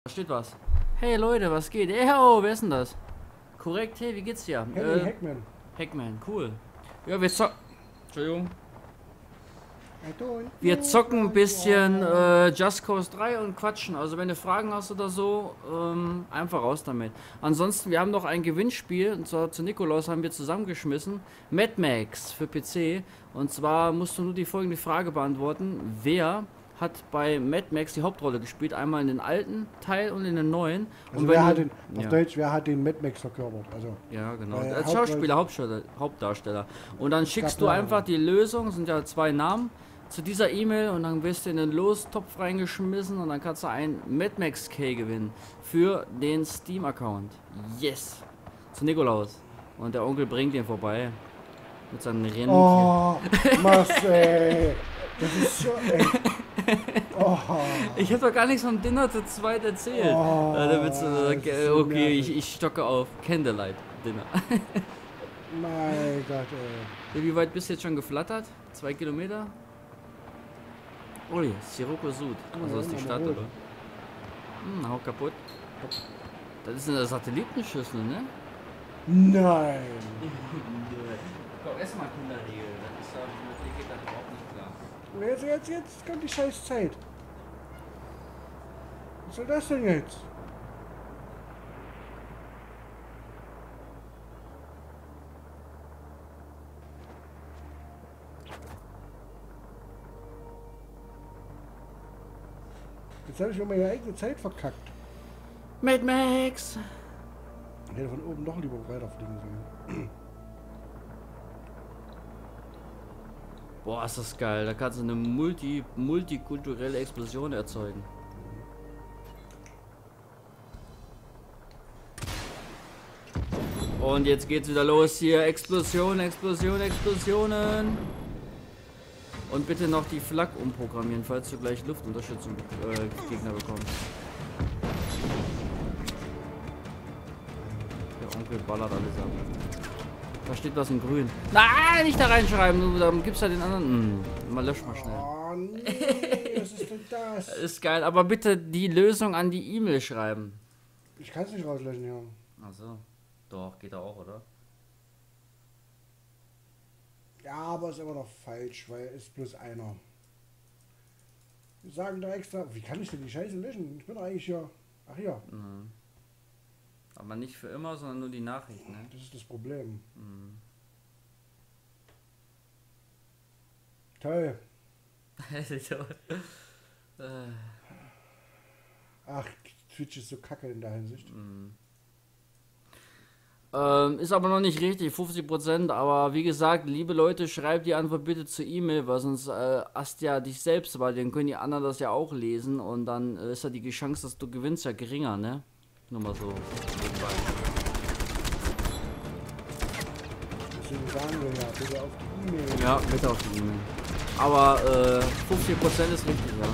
Da steht was. Hey Leute, was geht? Hey, oh, wer ist denn das? Korrekt, hey, wie geht's dir? Henry Hackman. Hackman, cool. Ja, wir zocken. Entschuldigung. Wir zocken ein bisschen Just Cause 3 und quatschen. Also wenn du Fragen hast oder so, einfach raus damit. Ansonsten, wir haben noch ein Gewinnspiel, und zwar zu Nikolaus haben wir zusammengeschmissen. Mad Max für PC. Und zwar musst du nur die folgende Frage beantworten. Wer hat bei Mad Max die Hauptrolle gespielt? Einmal in den alten Teil und in den neuen. Also und wer hat den, auf Deutsch, wer hat den Mad Max verkörpert? Also, ja, genau. Als Schauspieler, Hauptdarsteller. Und dann schickst du einfach die Lösung, sind ja 2 Namen, zu dieser E-Mail und dann wirst du in den Lostopf reingeschmissen und dann kannst du ein Mad Max K gewinnen für den Steam-Account. Yes! Zu Nikolaus. Und der Onkel bringt ihn vorbei. Mit seinen Rennen. Oh, Marcel! Das ist so echt. Oh. Ich hab doch gar nichts vom Dinner zu zweit erzählt. Oh, da wird's, okay, ich stocke auf. Candlelight Dinner. Mein Gott, ey. Wie weit bist du jetzt schon geflattert? 2 Kilometer? Ui, Sirocco Sud. Also das ist die Stadt, oder? Hau kaputt. Das ist eine Satellitenschüssel, ne? Nein! Komm, erstmal Kinderriegel. Das ist mit geht das überhaupt nicht klar. Jetzt kommt die scheiß Zeit. Was soll das denn jetzt? Jetzt habe ich schon meine eigene Zeit verkackt. Mad Max! Ich hätte von oben noch lieber weiterfliegen sollen. Boah, ist das geil. Da kannst du eine multikulturelle Explosion erzeugen. Und jetzt geht's wieder los hier. Explosion, Explosion, Explosionen. Und bitte noch die Flak umprogrammieren, falls du gleich Luftunterstützung Gegner bekommst. Der Onkel ballert alles ab. Da steht was in grün. Nein, nicht da reinschreiben, dann gibt's ja den anderen. Mal lösch mal schnell. Oh nee, was ist denn das? Ist geil, aber bitte die Lösung an die E-Mail schreiben. Ich kann es nicht rauslöschen, ja. Achso. Doch, geht auch, oder? Ja, aber ist immer noch falsch, weil es ist bloß einer. Wir sagen da extra, wie kann ich denn die Scheiße löschen? Ich bin eigentlich ja. Ach ja. Mhm. Aber nicht für immer, sondern nur die Nachricht, ne? Das ist das Problem. Mhm. Toll. Ach, Twitch ist so kacke in der Hinsicht. Mhm. Ist aber noch nicht richtig, 50%, aber wie gesagt, liebe Leute, schreibt die Antwort bitte zur E-Mail, weil sonst hast ja dich selbst, weil dann können die anderen das ja auch lesen und dann ist ja die Chance, dass du gewinnst, ja geringer, ne? Nur mal so. Deswegen sagen wir ja, bitte auf die E-Mail. Ja, bitte auf die E-Mail. Aber 50% ist richtig, ja.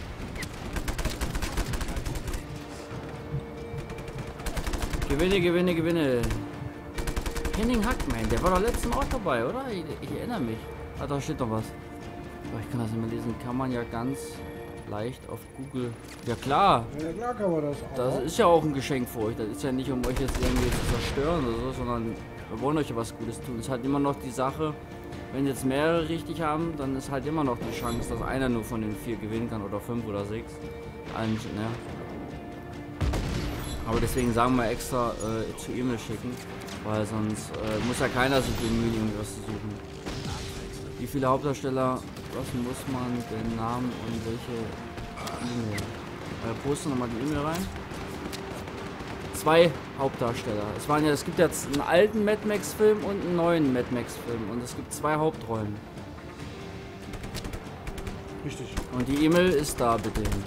Gewinne, gewinne, gewinne. Henning Hackman, der war doch letztens auch dabei, oder? Ich erinnere mich. Ah, da steht doch was. Aber ich kann das nicht mehr lesen. Kann man ja ganz leicht auf Google. Ja klar. Ja klar kann man das auch. Das ist ja auch ein Geschenk für euch. Das ist ja nicht, um euch jetzt irgendwie zu zerstören oder so, sondern wir wollen euch ja was Gutes tun. Es ist halt immer noch die Sache, wenn jetzt mehrere richtig haben, dann ist halt immer noch die Chance, dass einer nur von den 4 gewinnen kann oder 5 oder 6. Eigentlich, ne? Aber deswegen sagen wir extra zu E-Mail schicken, weil sonst muss ja keiner sich bemühen, irgendwas zu suchen. Wie viele Hauptdarsteller, was muss man, den Namen und welche E-Mail? Poste nochmal die E-Mail rein. 2 Hauptdarsteller. Es gibt jetzt einen alten Mad Max Film und einen neuen Mad Max Film und es gibt 2 Hauptrollen. Richtig. Und die E-Mail ist da, bitte hin.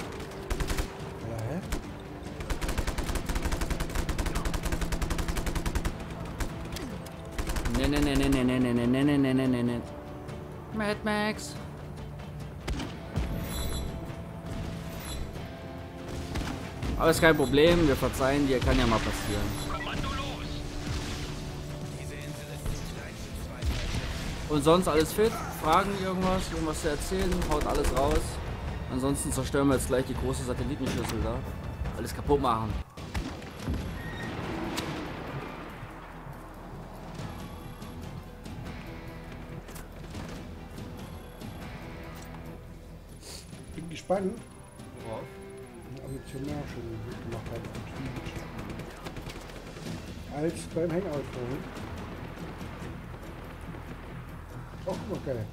Ne. Mad Max. Aber ist kein Problem, wir verzeihen dir, kann ja mal passieren. Und sonst alles fit? Fragen irgendwas zu erzählen? Haut alles raus. Ansonsten zerstören wir jetzt gleich die große Satellitenschüssel da. Alles kaputt machen. Bin gespannt, Worauf? ob ich schon mehr schon gemacht habe. Als beim Hangout vorhin. Oh, guck mal, geil.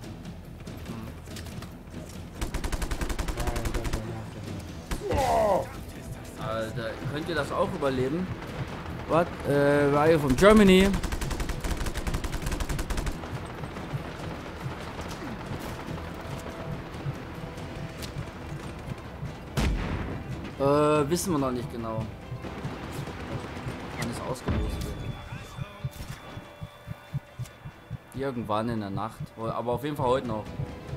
Nein, das war nervig. Oh! Alter, könnt ihr das auch überleben? What? Where are you from Germany? Wissen wir noch nicht genau. Wann es ausgelost wird. Irgendwann in der Nacht. Aber auf jeden Fall heute noch.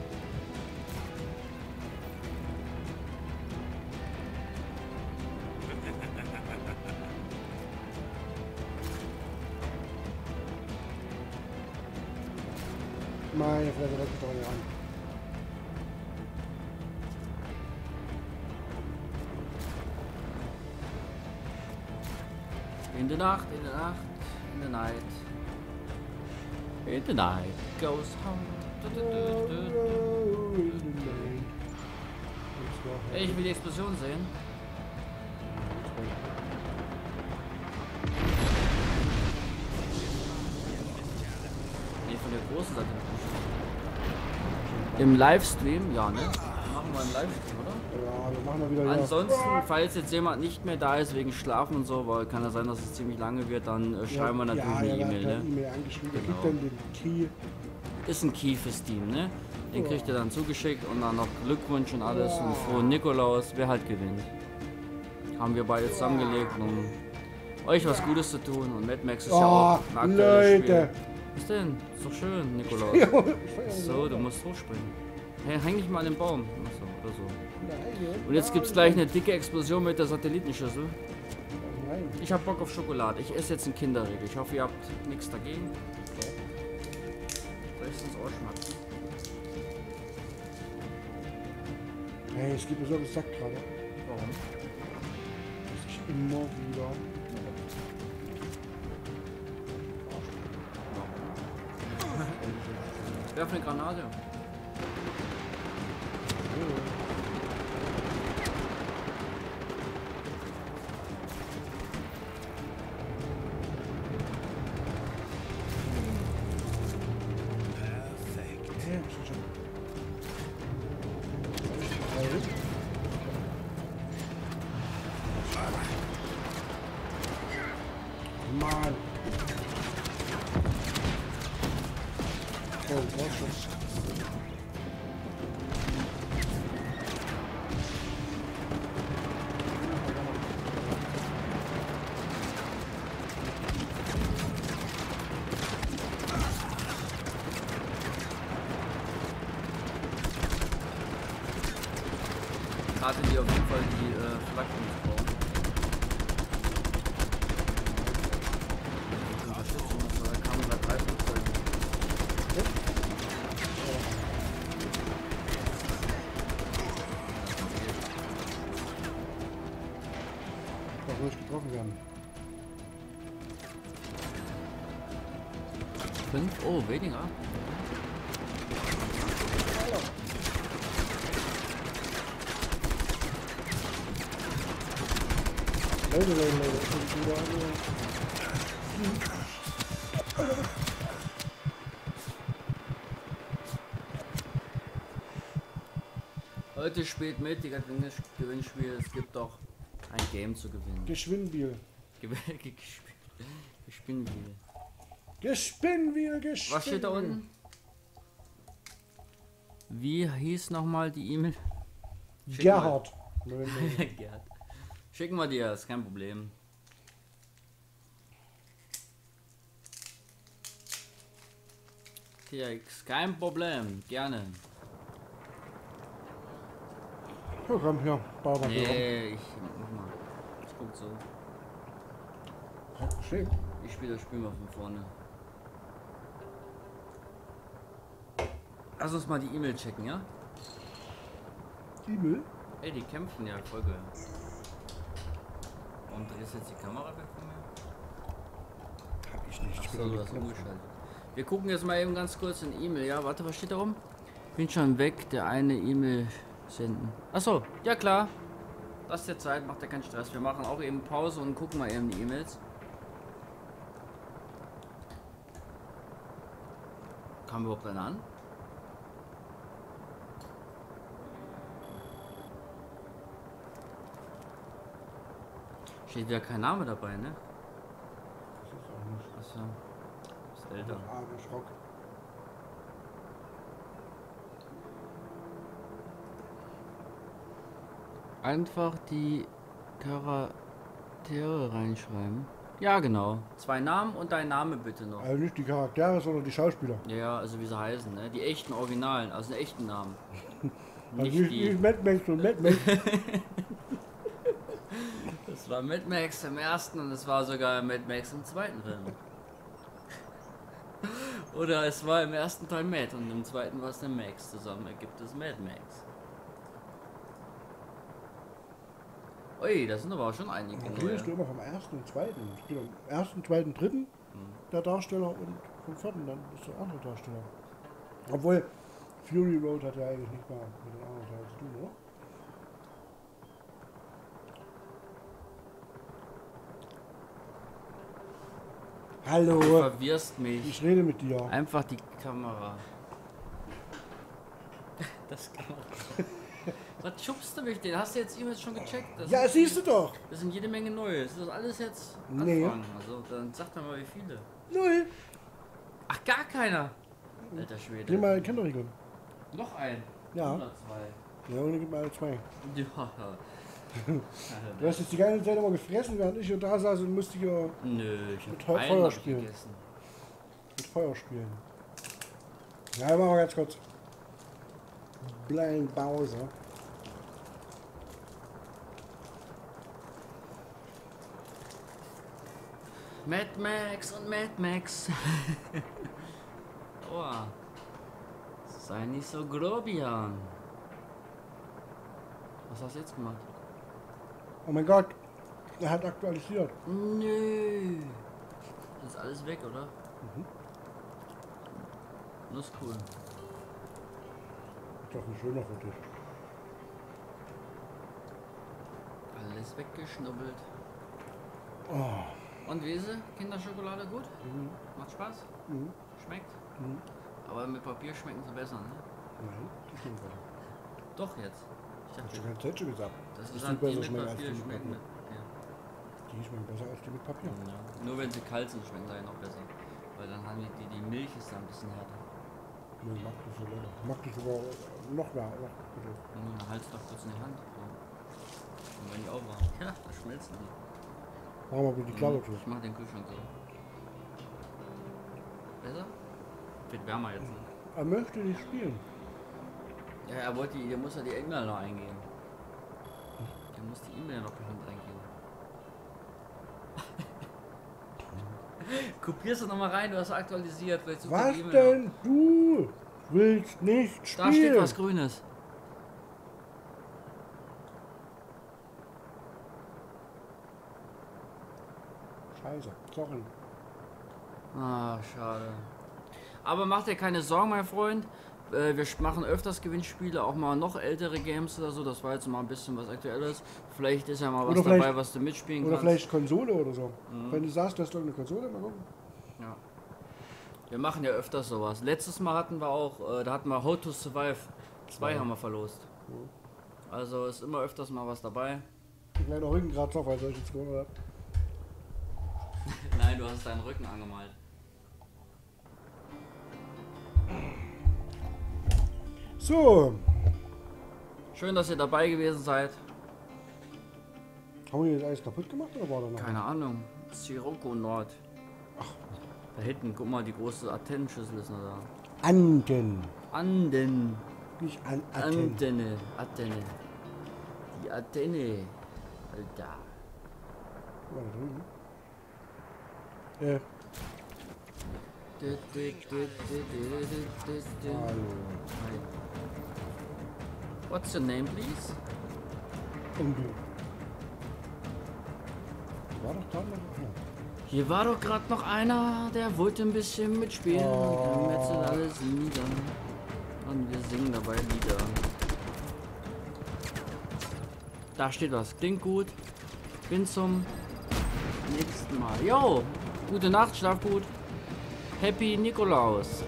Meine Fresse, das geht doch nicht an. In the Nacht, in the Nacht, in the night. In the night goes home. Ich will die Explosion sehen. Nee, von der großen Seite. Im Livestream, ja, ne? Machen wir einen Livestream, oder? Ja, wir machen mal wieder. Ansonsten, falls jetzt jemand nicht mehr da ist wegen Schlafen und so, weil kann ja sein, dass es ziemlich lange wird, dann schreiben wir natürlich eine E-Mail, ne? E-Mail angeschrieben. Genau. Gibt dann den Key. Ist ein Key für Steam, ne? Den kriegt ihr dann zugeschickt und dann noch Glückwunsch und alles und frohen Nikolaus, wer halt gewinnt. Haben wir beide zusammengelegt, um euch was Gutes zu tun und Mad Max ist ja auch ein aktuelles Leute. Spiel. Was denn? Ist doch schön, Nikolaus. So, du musst hochspringen. Hey, häng dich mal an den Baum. Achso, oder so. Und jetzt gibt's gleich eine dicke Explosion mit der Satellitenschüssel. Nein. Ich hab Bock auf Schokolade. Ich esse jetzt einen Kinderriegel. Ich hoffe, ihr habt nichts dagegen. Soll ich es ins Ohr schmatzen? Hey, es gibt mir so einen Sack gerade. Warum? Das ist immer wieder. Werf eine Granate. Mann. Oh, was schon. Gerade die auf jeden Fall die Flaggen bauen. Da kamen gerade 3 Flugzeuge. Darf nicht getroffen werden. 5? Oh, weniger. Leute. Heute spielt mit, die Gewinnspiel. Es gibt doch ein Game zu gewinnen. Geschwindbiel. Gespinnbiel. Gespinn. Was steht da unten? Wie hieß nochmal die E-Mail? Gerhard. Gerhard. Schicken wir dir, ist kein Problem. TX, kein Problem, gerne. Ja, komm, hier, bau mal hier rum. Nee, ich mach mal. Ich guck so. Schön. Ich spiele das Spiel mal von vorne. Lass uns mal die E-Mail checken, ja? E-Mail? Ey, die kämpfen ja, voll geil. Warum drehst du jetzt die Kamera weg von mir? Hab ich nicht. Achso, du hast umgeschaltet. Wir gucken jetzt mal eben ganz kurz in E-Mail. Ja, warte, was steht da rum? Bin schon weg, der eine E-Mail senden. Achso, ja klar. Lasst dir Zeit, macht ja keinen Stress. Wir machen auch eben Pause und gucken mal eben die E-Mails. Kam überhaupt einer an? Steht ja kein Name dabei, ne? Das ist auch nicht. Achso. Ist älter. Arne Schrock. Einfach die Charaktere reinschreiben. Ja, genau. 2 Namen und dein Name bitte noch. Also nicht die Charaktere, sondern die Schauspieler. Ja, also wie sie heißen, ne? Die echten Originalen, also den echten Namen. Also Nicht die. nicht Mad Max und Mad Max. Das war Mad Max im ersten und es war sogar Mad Max im zweiten Film. Oder es war im ersten Teil Mad und im zweiten war es der Max. Zusammen ergibt es Mad Max. Ui, das sind aber auch schon einige. Da redest du immer vom ersten und zweiten. Es geht um ersten, zweiten, dritten der Darsteller und vom vierten dann ist der andere Darsteller. Obwohl Fury Road hat ja eigentlich nicht mal mit den anderen Teilen zu tun, oder? Du Hallo, verwirrst mich. ich rede mit dir. Einfach die Kamera. Das Kamera. Was schubst du mich denn? Hast du jetzt E-Mails schon gecheckt? Ja, siehst du doch. Das sind jede Menge Neues. Ist das alles jetzt Nee. Anfang? Also dann sag doch mal wie viele. Null. Ach, gar keiner. Alter Schwede. Nimm mal Kinderriegel. Noch ein. Ja. Oder 2. Ja, und gib mal 2. Ja. Du hast jetzt die ganze Zeit immer gefressen, während ich hier da saß und musste hier Nö, ich Mit hab einen Feuer hab ich spielen. gegessen. mit Feuer spielen. Ja, machen wir ganz kurz. Kleine Pause. Mad Max und Mad Max. Oh. Sei nicht so grobian. Was hast du jetzt gemacht? Oh mein Gott, er hat aktualisiert. Nö. Das ist alles weg, oder? Das ist cool. Ist doch ein schöner für dich. Alles weggeschnubbelt. Oh. Und wie ist sie? Kinderschokolade gut? Mhm. Macht Spaß? Mhm. Schmeckt? Mhm. Aber mit Papier schmecken sie besser, ne? Nein, die schmecken besser. Doch jetzt. Ich Hast dachte, du keine Zeit schon gesagt? das dass ist die halt besser die mit schmecken als die Papier mit schmecken Papier. mit Papier. Die schmecken besser als die mit Papier. Ja. Nur wenn sie kalt sind, schmecken sie ja noch besser. Weil dann haben die Milch ist dann ein bisschen härter. Nee, mag das so lecker. Mag das sogar noch mehr. Bitte. Dann halt's doch kurz in die Hand. So. Und wenn die auch warm. Ja, da schmelzen die. Machen wir bitte die Klappe zu. Ich mach den Kühlschrank so. Besser? Wird wärmer jetzt, ne? Er möchte nicht spielen. Ja, er wollte, der muss ja die E-Mail noch eingeben. Der muss die E-Mail noch per Hand eingeben. Kopierst du nochmal rein, du hast aktualisiert. Vielleicht sucht er Was die E-Mail denn? Du willst nicht noch. spielen. Da steht was Grünes. Scheiße, sorry. Ah, schade. Aber mach dir keine Sorgen, mein Freund. Wir machen öfters Gewinnspiele, auch mal noch ältere Games oder so. Das war jetzt mal ein bisschen was Aktuelles. Vielleicht ist ja mal was Oder vielleicht- dabei, was du mitspielen Oder kannst. vielleicht Konsole oder so. Wenn du sagst, du hast doch eine Konsole, mal gucken. Ja. Wir machen ja öfters sowas. Letztes Mal hatten wir auch, da hatten wir How to Survive 2 haben wir verlost. Also ist immer öfters mal was dabei. Ein kleiner Rückenkratzer, falls ich jetzt gehört habe. Nein, du hast deinen Rücken angemalt. So, Schön, dass ihr dabei gewesen seid. haben wir jetzt alles kaputt gemacht oder war da noch? Keine Ahnung. Sirocco Nord. Da hinten, guck mal, die große Antennenschüssel ist noch da. Anden. Anden. Nicht an Atten. Antenne. Antenne. Die Antenne. Alter. Guck mal da drüben. Hallo. Hi. What's your name, please? Und du. war doch gerade noch. Ja. Hier war doch gerade noch einer, der wollte ein bisschen mitspielen. Oh. Wir metzen alles nieder. Und wir singen dabei Lieder. Da steht was. Klingt gut. Bin zum nächsten Mal. Jo! Gute Nacht, schlaf gut. Happy Nikolaus.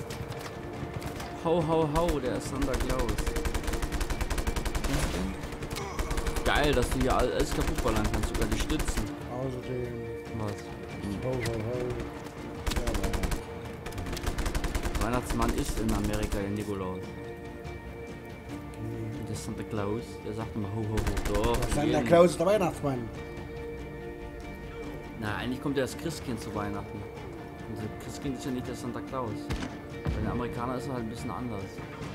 Ho, ho, ho, der Santa Claus. Geil, dass du hier alles kaputt ballern kannst, sogar die Stützen. Außerdem. Was? Ho, ho, ho. Ja, Weihnachtsmann ist in Amerika der Nikolaus. Und der Santa Claus, der sagt immer ho, ho, ho. Doch, Santa jeden- Claus ist der Weihnachtsmann. Na, eigentlich kommt ja das Christkind zu Weihnachten. Und das Christkind ist ja nicht der Santa Claus. Bei den Amerikanern ist er halt ein bisschen anders.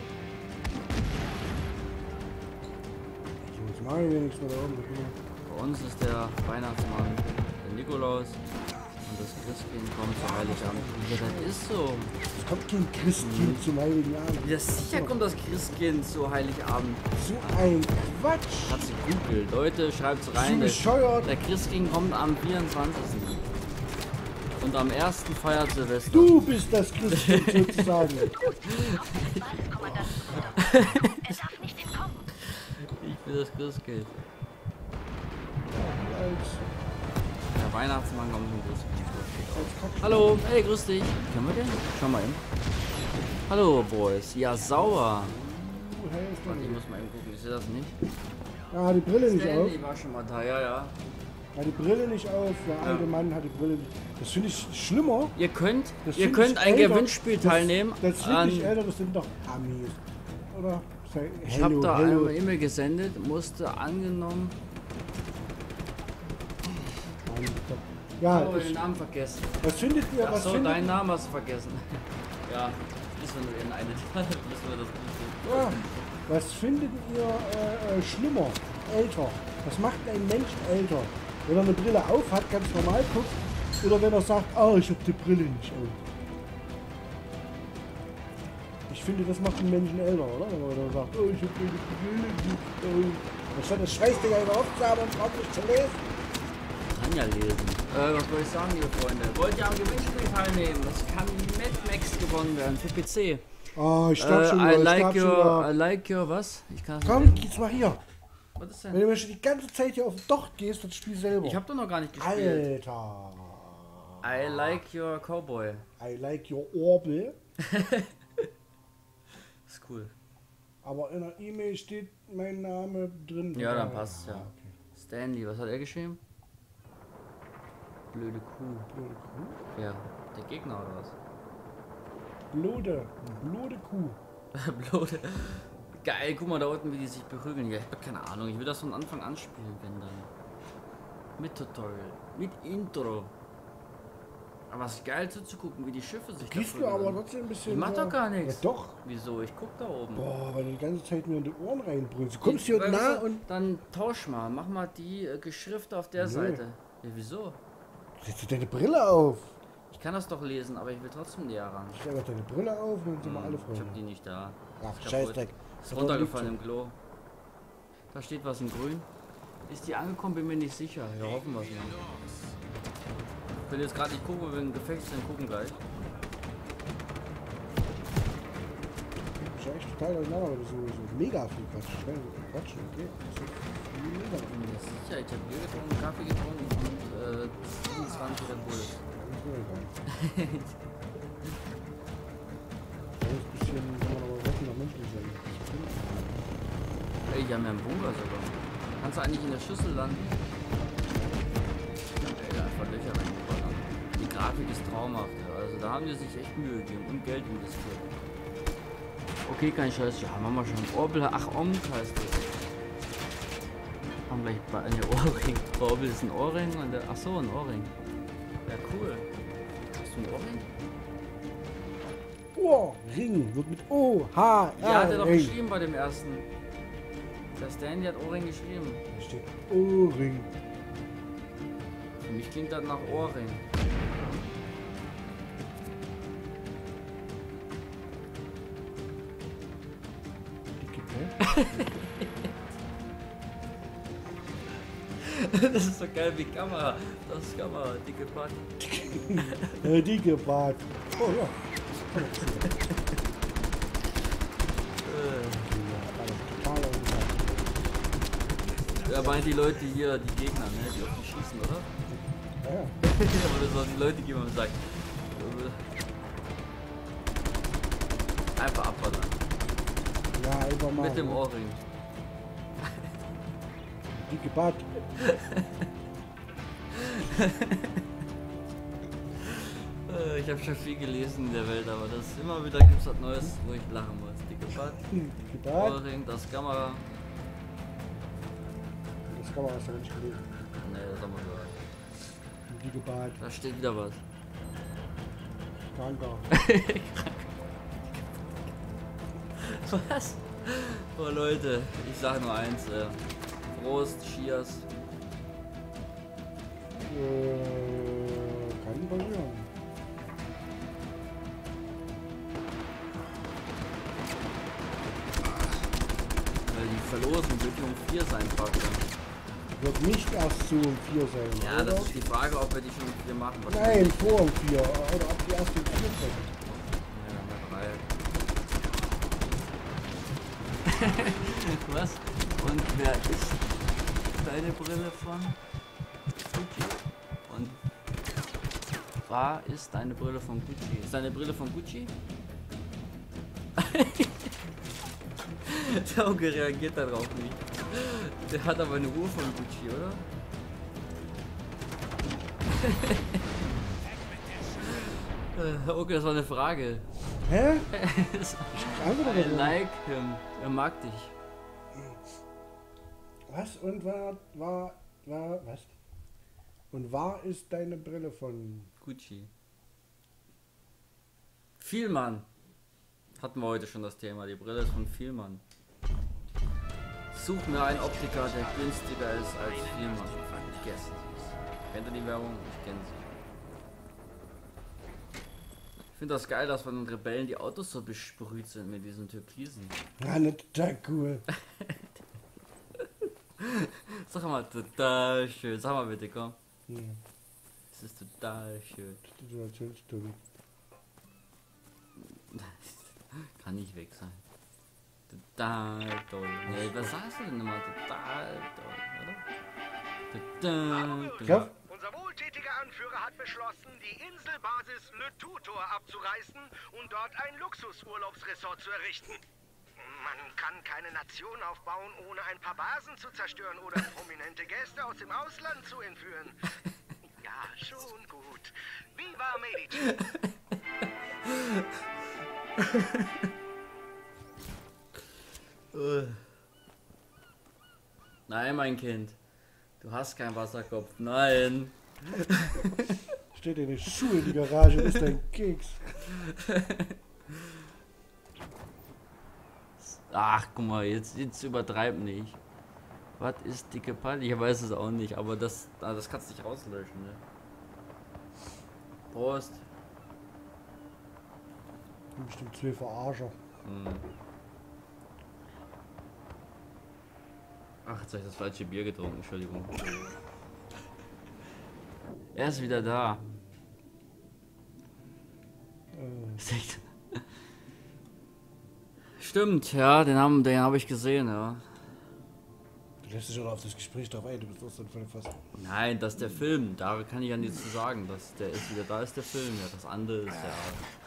So, jetzt mache ich wenigstens mal da oben. Bei uns ist der Weihnachtsmann der Nikolaus und das Christkind kommt zu Heiligabend. Ja, das ist so. Es kommt kein Christkind zum Heiligen Abend. Ja, sicher kommt das Christkind zu Heiligabend. So ein Quatsch. Hat sie googelt. Leute, schreibt's So rein. bescheuert. Der Christkind kommt am 24. Und am 1. feiert Silvester. Du bist das Christkind sozusagen. Was, Kommandant? Er darf nicht entkommen. Ich bin das Christkind. Als Der Weihnachtsmann kommt zum Christkind. Kack. Hallo, hey, grüß dich. Können wir den? Schau mal eben. Hallo, Boys. Ja, sauer. Hey, ist Warte, ich doch- muss mal eben gucken, ich sehe das nicht. Ah, die Brille nicht auf. Stanley war schon mal da, ja, ja. Hat die Brille nicht auf. Der alte Mann hat die Brille nicht. Das finde ich schlimmer. Ihr könnt Das ein find ich älter. Gewinnspiel teilnehmen. Das finde an, ich älter, das sind doch Amis. Oder? ich habe da eine E-Mail gesendet, musste angenommen. Ja, Oh, den Namen vergessen. was findet ihr? Was Achso, findet, deinen Namen hast du vergessen. Ja, ist wenn du ihren einen müssen wir das ja, was findet ihr schlimmer? Älter. Was macht ein Mensch älter? Wenn er eine Brille auf hat, ganz normal guckt. Oder wenn er sagt, oh, ich habe die Brille nicht auf. Ich finde, das macht einen Menschen älter, oder? Wenn man dann sagt, oh, ich habe die Brille nicht auf. Anstatt das Scheißding einfach aufzuhaben und überhaupt nicht zu lesen. kann ja lesen. Was soll ich sagen, liebe Freunde? Wollt ihr am Gewinnspiel teilnehmen? Das kann Mad Max gewonnen werden für PC. Oh, ich starte schon I wieder, like ich starte schon your, I wieder. like your was? Ich kann das Komm, nicht lesen. geht's mal hier. Was ist Wenn denn? du mir schon die ganze Zeit hier auf den Docht gehst, das Spiel selber. Ich hab doch noch gar nicht gespielt. Alter. I like your Cowboy. I like your Orbel. Ist cool. Aber in der E-Mail steht mein Name drin. Ja, dann passt's ja. Okay. Stanley, was hat er geschrieben? Blöde Kuh. Blöde Kuh. Ja, der Gegner oder was? Blöde Kuh. Blöde. Geil, guck mal da unten, wie die sich prügeln. Ja, ich hab keine Ahnung, ich will das von Anfang an spielen, wenn dann. Mit Tutorial, mit Intro. Aber es ist geil zuzugucken, wie die Schiffe sich da Gehst du prügeln. aber trotzdem ein bisschen. Ich mach so- doch gar nichts. Ja, doch. Wieso? Ich guck da oben. Boah, weil du die ganze Zeit mir in die Ohren reinbrüllst. Du kommst hier Weißt nah du, und. dann tausch mal, mach mal die Geschrifte auf der Nö. Seite. Ja, wieso? Setz dir deine Brille auf. Ich kann das doch lesen, aber ich will trotzdem näher ran. Stell doch deine Brille auf und dann sind wir alle Ich hab Freunde. die nicht da. Ach, Ist kaputt. Scheißdreck. Ist runtergefallen im Klo. Da steht was in grün. Ist die angekommen? Bin mir nicht sicher. Ja, hoffen wir es mal. Ich will jetzt gerade nicht gucken, wegen Gefecht sind, gucken gleich. Ich bin echt total durcheinander, weil du so mega viel Quatsch. Quatsch, okay. Das ist mega Bin mir sicher, ich habe Bier getrunken, Kaffee getrunken und 27 Red Bull. Das ist mir egal. Das ist ein bisschen, kann man aber wetten, noch menschlich sein. Ey, die haben ja einen Bunker sogar. Kannst du eigentlich in der Schüssel landen? Ey, da einfach Löcher reingeballert. Die Grafik ist traumhaft. Ja. Also da haben die sich echt Mühe gegeben und Geld investiert. Okay, kein Scheiß. Ja, machen wir schon. Orbel, ach, Omk heißt das. Haben gleich bei eine Ohrring. Orbel ist ein Ohrring und der, ach so, ein Ohrring. Ja, cool. Hast du ein Ohrring? Ohrring wird mit O-H-R. Ja, hat er doch geschrieben bei dem ersten. Der Stanley hat Ohrring geschrieben. Da steht Ohrring. Für mich klingt das nach Ohrring. Dicke Pell. Das ist so geil wie Kamera. Das ist Kamera, dicke Bart. Dicke Bart. Oh ja. Ja, meint die Leute hier, die Gegner, ne? Die auf die schießen, oder? Ja. Oder so die Leute, die man sagt. Einfach abballern. Ja, einfach mal. Mit dem Ohrring. Dicke Bart. Ich habe schon viel gelesen in der Welt, aber das immer wieder gibt es was Neues, wo ich lachen muss. Dicke Bart, Dicke Bart. Ohrring, das Kamera. Das kann man erst nicht gelesen. Ne, das haben wir gehört. Dicke Bart. Da steht wieder was. Kranker. Was? Oh Leute, ich sag nur eins. Prost, Cheers. Kann passieren. Weil die Verlosung wird um 4 sein, praktisch. Wird nicht erst so um 4 sein. Ja, oder? das ist die Frage, ob wir die schon um 4 machen. Nein, vor um 4. Oder ob die erst um 4 kommen. Ja, mal 3. Was? Und wer ist deine Brille von Gucci? Und war ist deine Brille von Gucci? Ist deine Brille von Gucci? Der Onkel reagiert darauf nicht. Der hat aber eine Uhr von Gucci, oder? Okay, das war eine Frage. Hä? I Andere like him. Er mag dich. Was? Und was? Und war ist deine Brille von? Gucci. Vielmann. Hatten wir heute schon das Thema. Die Brille ist von Vielmann. Such mir einen Optiker, der günstiger ist als Vielmann. Vergessen Sie es. Kennt ihr die Werbung? Ich kenne sie. Ich finde das geil, dass von den Rebellen die Autos so besprüht sind mit diesen Türkisen. Ja, ne, total cool. Sag mal, total schön. Sag mal bitte, komm. Ja, Das ist total schön. Situationsstory. Kann nicht weg sein. Total toll. Nee, was sagst du denn immer? Total toll, oder? Total toll. Ja. Unser wohltätiger Anführer hat beschlossen, die Inselbasis Le Tutor abzureißen und dort ein Luxusurlaubsresort zu errichten. Man kann keine Nation aufbauen, ohne ein paar Basen zu zerstören oder prominente Gäste aus dem Ausland zu entführen. Ja, schon gut. Viva Medici! Nein, mein Kind. Du hast keinen Wasserkopf. Nein. Steht in der Schuhe in die Garage und ist dein Keks. Ach, guck mal, jetzt übertreib nicht. Was ist dicke Palle? Ich weiß es auch nicht, aber das kannst du nicht rauslöschen, ne? Prost. Bestimmt 2 Verarscher. Ach, jetzt habe ich das falsche Bier getrunken, Entschuldigung. Er ist wieder da. Ist echt- Stimmt, ja, den hab ich gesehen, ja. Du lässt dich schon auf das Gespräch drauf ein, du bist auch so voll fast. Nein, das ist der Film, da kann ich ja nichts zu sagen. Dass der ist wieder da, ist der Film, ja. Das andere ist ja.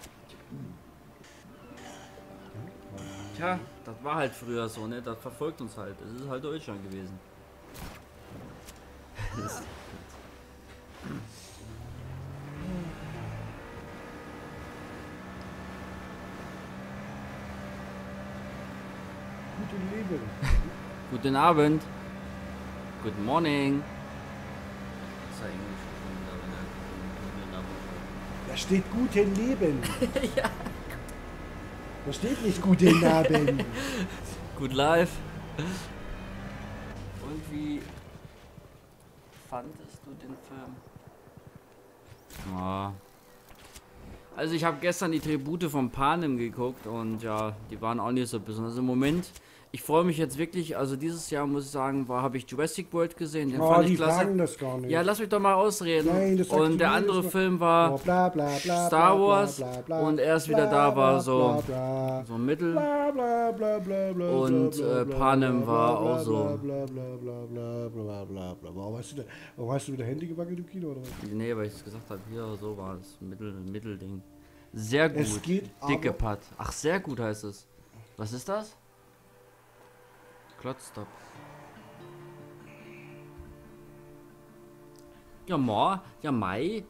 Tja, das war halt früher so, ne? Das verfolgt uns halt. Es ist halt Deutschland gewesen. Gute Leben. Guten Abend. Good morning. Das ist ja Englisch schon wieder, wenn er Da steht guten Leben. Ja. Da steht nicht guten Abend. Good life. Und wie fandest du den Film? Ja. Also ich habe gestern die Tribute von Panem geguckt und ja, die waren auch nicht so besonders. Im Moment ich freue mich jetzt wirklich, also dieses Jahr muss ich sagen, habe ich Jurassic World gesehen, den Oh, fand die ich klasse. fragen das gar nicht. Ja, lass mich doch mal ausreden. Nein, das sagst und du der mir andere jedes Mal. Film war Oh, bla, bla, bla, Star bla, Wars bla, bla, bla, und er ist wieder bla, da, war bla, so, bla, bla, so Mittel. bla, bla, bla, bla, bla, Und, bla, bla, Panem bla, war bla, auch so. bla, bla, bla, bla, bla, bla, bla. Warum hast du wieder Handy gewackelt im Kino, oder was? Nee, weil ich es gesagt habe, hier so war es. Mittelding. Sehr gut. Es geht Dicke aber- Putt. Ach, sehr gut heißt es. Was ist das? Klotzstop. Ja, Mai.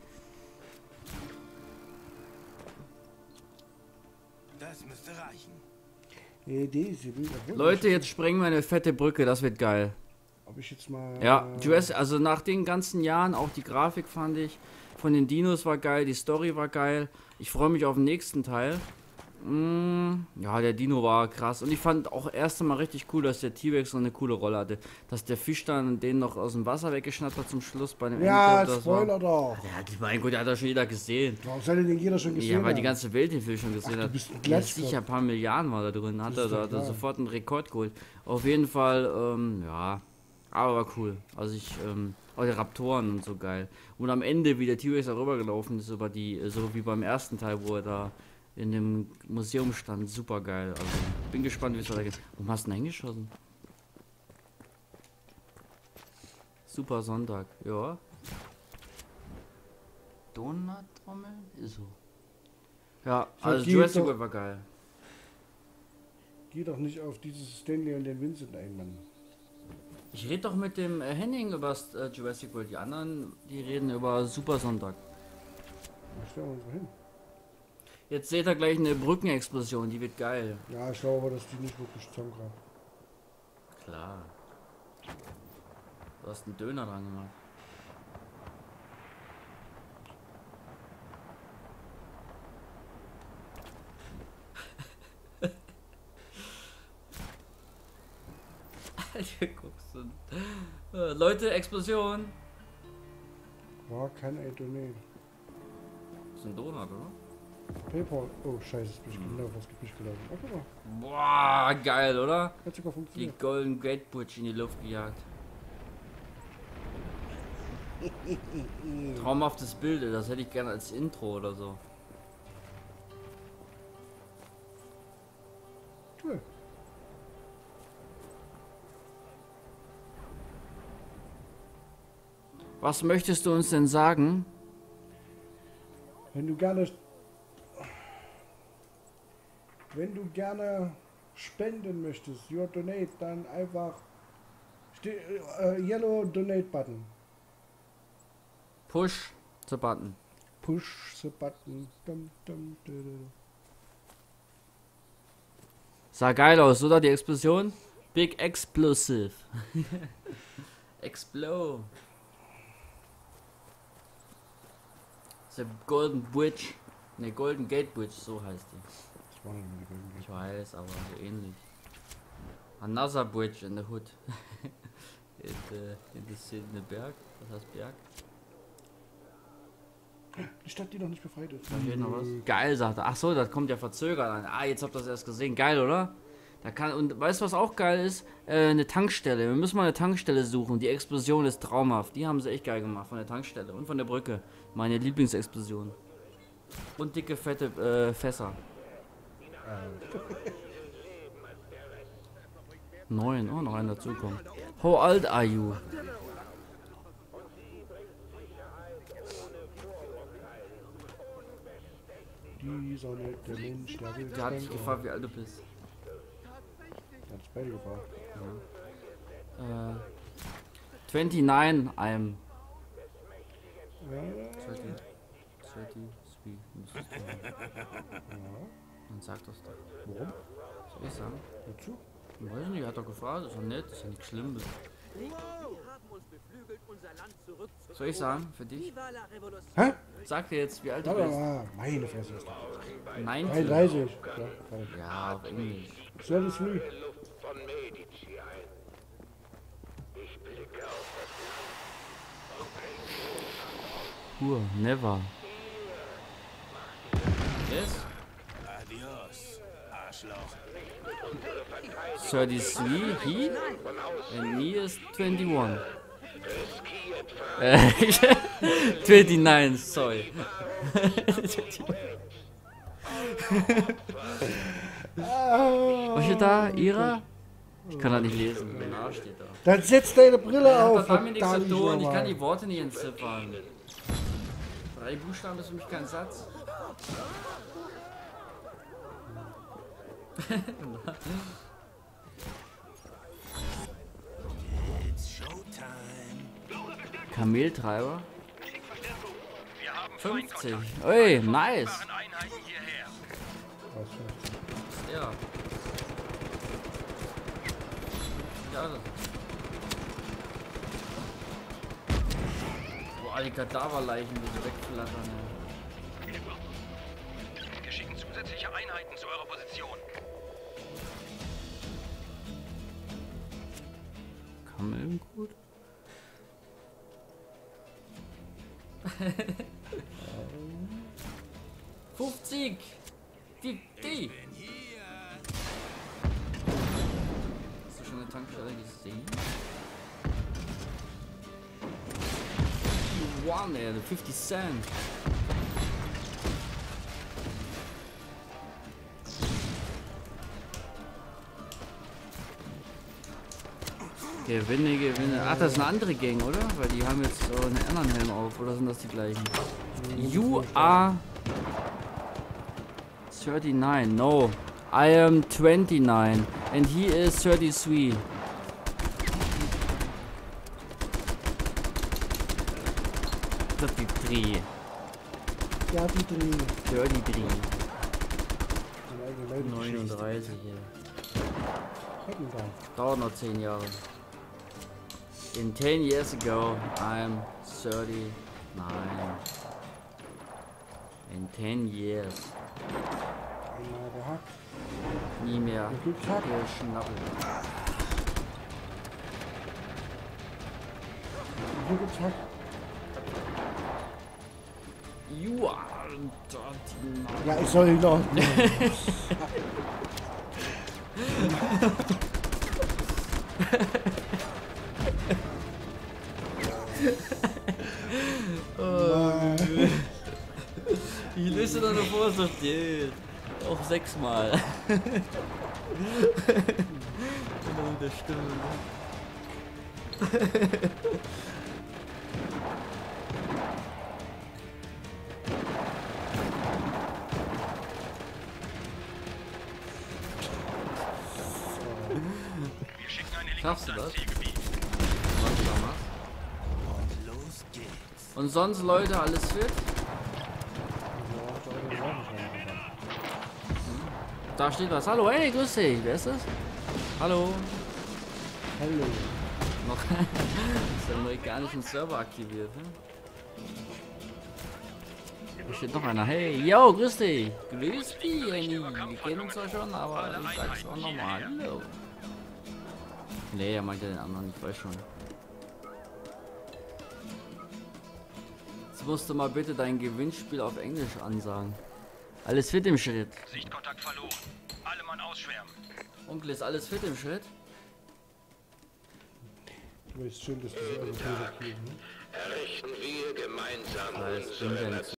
Das müsste reichen. Diese Bilder. Leute, jetzt sprengen wir eine fette Brücke, das wird geil. Ob ich jetzt mal. Ja, also nach den ganzen Jahren, auch die Grafik fand ich, von den Dinos war geil, die Story war geil. Ich freue mich auf den nächsten Teil. Ja, der Dino war krass. Und ich fand auch erst einmal richtig cool, dass der T-Rex so eine coole Rolle hatte. Dass der Fisch dann den noch aus dem Wasser weggeschnappt hat zum Schluss bei dem Ja, Endkampf, das war- Spoiler doch. Ja, mein Gott, der hat doch schon jeder gesehen. Warum soll denn jeder schon gesehen Ja, weil die haben? ganze Welt den Film schon gesehen Ach, du hat. bist ein Ja, Glatzkopf. sicher, ein paar Milliarden war da drin. Hat Das er ist doch da klar. sofort einen Rekord geholt. Auf jeden Fall, ja. Aber war cool. Also auch die Raptoren und so geil. Und am Ende, wie der T-Rex da rübergelaufen ist, über die, so wie beim ersten Teil, wo er da in dem Museum stand, super geil. Also bin gespannt, wie es weitergeht. Warum hast du denn hingeschossen? Super Sonntag, ja. Donuttrommel? Ist so. Ja, also Vergeht Jurassic doch- World war geil. Geh doch nicht auf dieses Stanley und den Vincent ein, Mann. Ich rede doch mit dem Henning über Jurassic World. Die anderen, die reden über Super Sonntag. Da stellen wir uns mal hin. Jetzt seht ihr gleich eine Brückenexplosion, die wird geil. Ja, ich glaube, dass die nicht wirklich zusammenkommen. Klar. Du hast einen Döner dran gemacht. Alter, guckst du. Leute, Explosion. War kein Donate. Das ist ein Donut, oder? PayPal. Oh, scheiße, jetzt bin ich genau vors Gebüsch gelaufen. Oh, guck mal. Boah, geil, oder? Hat sogar Die funktioniert. Golden Gate Bridge in die Luft gejagt. Traumhaftes Bild, das hätte ich gerne als Intro oder so. Cool. Was möchtest du uns denn sagen? Wenn du gerne spenden möchtest, your donate, dann einfach yellow donate button. Push the button. Push the button. Dum, dum, dum, dum. Sah geil aus, oder? Die Explosion? Big Explosive. Explode. The Golden Bridge. Ne, Golden Gate Bridge, so heißt die. Das war nicht mehr die Golden Ich weiß, aber so ähnlich. Another bridge in the hood. in the Berg. Was heißt Berg? Gate. Die Stadt, die noch nicht befreit ist. Da steht noch was. Geil, sagt er. Ach so, das kommt ja verzögert an. Ah, jetzt habt ihr das erst gesehen. Geil, oder? Da kann, und weißt du, was auch geil ist? Eine Tankstelle. Wir müssen mal eine Tankstelle suchen. Die Explosion ist traumhaft. Die haben sie echt geil gemacht von der Tankstelle und von der Brücke. Meine Lieblingsexplosion. Und dicke, fette Fässer. 9, oh, noch einer dazukommen. How old are you? Dieser nette Mensch, der will Der hat dich spenden. gefragt, wie alt du bist. Der hat es beide gefragt. 29, I'm. Ja, 33 müsstest du haben. Dann sag das doch. warum? Soll ich sagen? Wozu? Ich weiß nicht, hat doch gefragt, ist doch nett, ist ja nichts Schlimmes. Soll ich sagen, für dich? Hä? Sag dir jetzt, wie alt du Da, bist. meine Fresse ist das. 19. 33. Ja, Ja, auf Englisch. Service free. Von Medici ein. Ich blicke auf Pur, never. Yes? Adios, Arschloch. 33, he? And me is 21. 29, sorry. Was steht da? Ira? Ich kann das nicht lesen. Na, steht da. Dann setz deine Brille auf. Da haben wir nichts zu verdammt tun. Ich nochmal. kann die Worte nicht entziffern. 3 Buchstaben ist für mich kein Satz. It's Showtime. Kameltreiber? Wir haben 50. Ui, nice. Einheiten hierher. Was für- Ja. Ja. Boah, die Kadaverleichen, die so wegflattern. Wir schicken zusätzliche Einheiten zu eurer Position. Kamelgut? »50! Die! Hast du schon eine Tankstelle gesehen? One, ey, 50 Cent. Gewinne. Ach, das ist eine andere Gang, oder? Weil die haben jetzt so einen anderen Helm auf. Oder sind das die gleichen? You are 39. No. I am 29. And he is 33. Das die 3. Ja, die Dreh. 33. Meine eigene Leute 39 hier. Heckengeil. Dauert noch 10 Jahre. In 10 years ago, I'm 39. In 10 years. Einmal gehackt. Nie mehr Gekackt. geschnappelt. Hier gibt's Hack. You are 39. Ja, ich soll ihn noch. Ich lese da noch vor, so steht. Auch 6-mal. Genau mit der Stimme. Wir schicken einen Schaffst du Helikopter das? ins Zielgebiet. Was du da machst. Und los geht's. Und sonst, Leute, alles fit? Da steht was. Hallo, hey, grüß dich. Wer ist das? Hallo. Hallo. Noch ist der amerikanischen Server aktiviert, ne? Da steht noch einer. Hey, yo, grüß dich. Grüß dich, Jenny. Wir kennen uns zwar schon, aber ich sag's auch nochmal. Hallo. Nee, er meinte den anderen, ich weiß schon. Jetzt musst du mal bitte dein Gewinnspiel auf Englisch ansagen. Alles fit im Schritt. Sichtkontakt verloren. Alle Mann ausschwärmen. Onkel, ist alles fit im Schritt? Du weißt schön, dass du so eine Böse kriegen, ne? Errichten wir gemeinsam Alles unsere stimmt ja nicht.